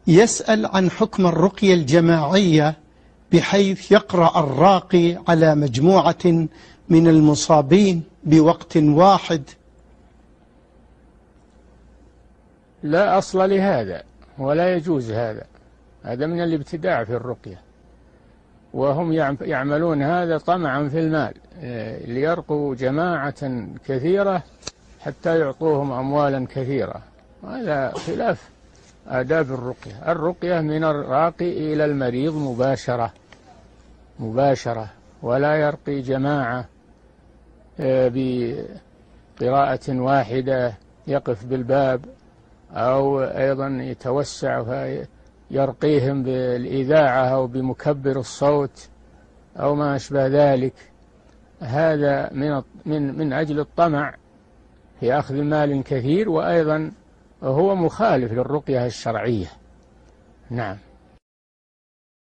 يسأل عن حكم الرقية الجماعية، بحيث يقرأ الراقي على مجموعة من المصابين بوقت واحد. لا أصل لهذا ولا يجوز هذا من الابتداع في الرقية، وهم يعملون هذا طمعا في المال، ليرقوا جماعة كثيرة حتى يعطوهم أموالا كثيرة. هذا خلاف آداب الرقية. الرقية من الراقي إلى المريض مباشرة، ولا يرقي جماعة بقراءة واحدة يقف بالباب، أو أيضا يتوسع فيرقيهم بالإذاعة أو بمكبر الصوت أو ما أشبه ذلك. هذا من أجل الطمع في أخذ مال كثير، وأيضا هو مخالف للرقية الشرعية. نعم.